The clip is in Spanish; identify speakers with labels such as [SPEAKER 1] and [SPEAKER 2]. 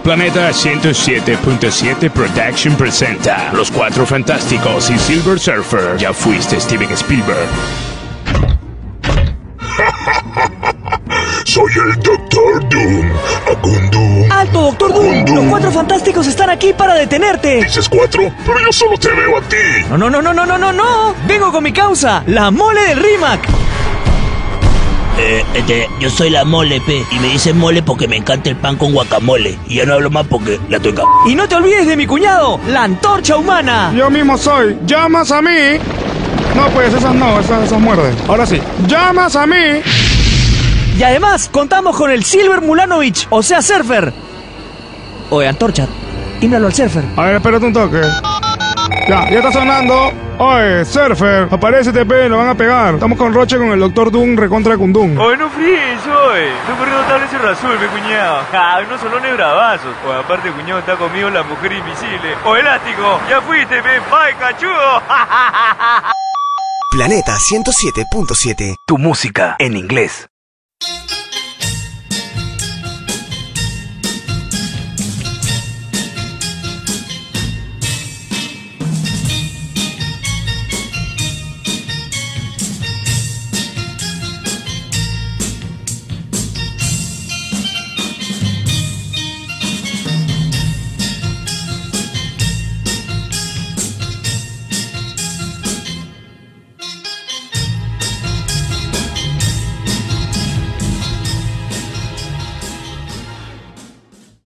[SPEAKER 1] Planeta 107.7 Production presenta Los Cuatro Fantásticos y Silver Surfer. Ya fuiste Steven Spielberg.
[SPEAKER 2] Soy el Doctor Doom. Akundum.
[SPEAKER 3] ¡Alto, Doctor Doom!
[SPEAKER 2] Akundum.
[SPEAKER 3] ¡Los Cuatro Fantásticos están aquí para detenerte!
[SPEAKER 2] ¿Dices cuatro? Pero yo solo te veo a ti.
[SPEAKER 3] No. Vengo con mi causa, la mole del Rimac.
[SPEAKER 4] Yo soy la mole, pe. Y me dicen mole porque me encanta el pan con guacamole. Y ya no hablo más porque la estoy
[SPEAKER 3] Y no te olvides de mi cuñado, la antorcha humana.
[SPEAKER 5] Yo mismo soy. ¿Llamas a mí? No, pues esas no, esas muerden. Ahora sí. ¿Llamas a mí?
[SPEAKER 3] Y además, contamos con el Silver Mulanovich, o sea, Surfer. Oye, antorcha, tímbralo al Surfer.
[SPEAKER 5] A ver, espérate un toque. Ya está sonando. Oye, Surfer, aparécete, pe, lo van a pegar. Estamos con Roche con el Doctor Doom recontra Kundum.
[SPEAKER 6] Oye, no fríes, oye. Estoy corriendo tablas Cerro Azul, mi cuñado. Unos solones bravazos. Oye, aparte, cuñado, está conmigo la mujer invisible. Oye, elástico, ya fuiste, pe. Bye, cachudo.
[SPEAKER 7] Planeta 107.7.
[SPEAKER 1] Tu música en inglés.